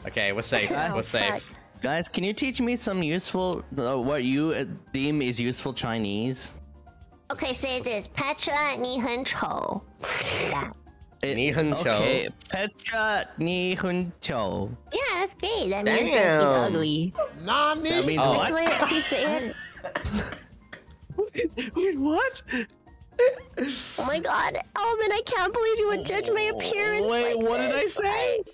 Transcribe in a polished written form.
Okay, we're safe. We're safe. Guys, can you teach me some useful, what you deem is useful Chinese? Okay, say this. Petra, 你很丑. 你很丑. Okay, Petra, 你很丑. Yeah, that's great. That means that he's ugly. Nani? That means what? Wait, if you say it. Wait, what? Oh my god, Alban, I can't believe you would judge my appearance. Wait, like what did I say?